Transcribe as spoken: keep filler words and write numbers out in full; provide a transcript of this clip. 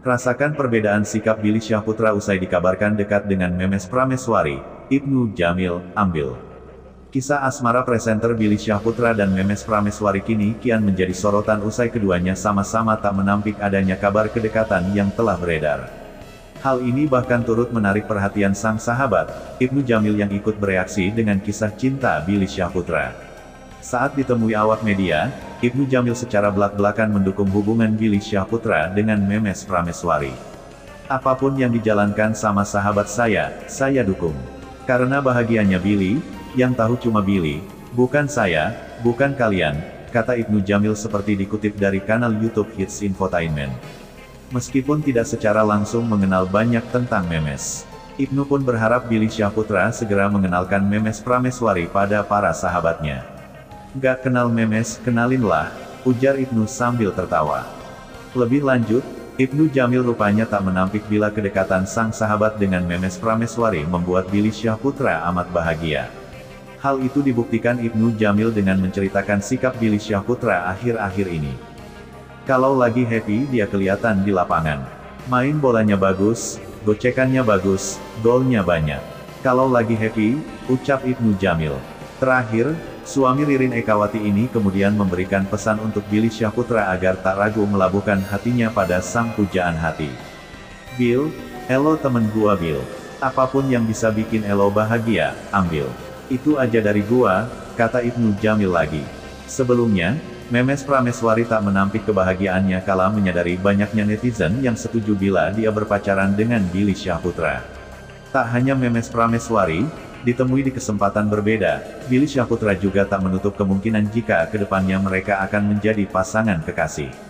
Rasakan perbedaan sikap Billy Syahputra usai dikabarkan dekat dengan Memes Prameswari, Ibnu Jamil, ambil. Kisah asmara presenter Billy Syahputra dan Memes Prameswari kini kian menjadi sorotan usai keduanya sama-sama tak menampik adanya kabar kedekatan yang telah beredar. Hal ini bahkan turut menarik perhatian sang sahabat, Ibnu Jamil yang ikut bereaksi dengan kisah cinta Billy Syahputra. Saat ditemui awak media, Ibnu Jamil secara belak-belakan mendukung hubungan Billy Syahputra dengan Memes Prameswari. Apapun yang dijalankan sama sahabat saya, saya dukung. Karena bahagianya Billy, yang tahu cuma Billy, bukan saya, bukan kalian, kata Ibnu Jamil seperti dikutip dari kanal YouTube Hits Infotainment. Meskipun tidak secara langsung mengenal banyak tentang Memes, Ibnu pun berharap Billy Syahputra segera mengenalkan Memes Prameswari pada para sahabatnya. Gak kenal Memes, kenalinlah, ujar Ibnu sambil tertawa. Lebih lanjut, Ibnu Jamil rupanya tak menampik bila kedekatan sang sahabat dengan Memes Prameswari membuat Billy Syahputra amat bahagia. Hal itu dibuktikan Ibnu Jamil dengan menceritakan sikap Billy Syahputra akhir-akhir ini. Kalau lagi happy dia kelihatan di lapangan. Main bolanya bagus, gocekannya bagus, golnya banyak. Kalau lagi happy, ucap Ibnu Jamil. Terakhir, suami Ririn Ekawati ini kemudian memberikan pesan untuk Billy Syahputra agar tak ragu melabuhkan hatinya pada sang pujaan hati. Bill, elo temen gua Bill. Apapun yang bisa bikin elo bahagia, ambil. Itu aja dari gua, kata Ibnu Jamil lagi. Sebelumnya, Memes Prameswari tak menampik kebahagiaannya kala menyadari banyaknya netizen yang setuju bila dia berpacaran dengan Billy Syahputra. Tak hanya Memes Prameswari, ditemui di kesempatan berbeda, Billy Syahputra juga tak menutup kemungkinan jika kedepannya mereka akan menjadi pasangan kekasih.